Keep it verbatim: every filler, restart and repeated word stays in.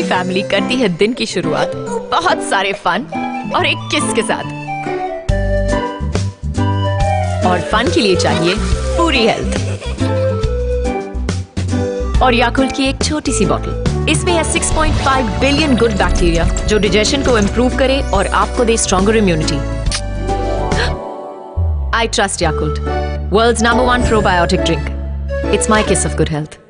Family करती है दिन की शुरुआत बहुत सारे फन और एक किस के साथ। और फन के लिए चाहिए पूरी हेल्थ। और याकुल्ट की एक छोटी सी बॉटल, इसमें है six point five billion good bacteria जो डाइजेशन को इम्प्रूव करे और आपको दे stronger immunity. I trust Yakult, world's number one probiotic drink. It's my kiss of good health.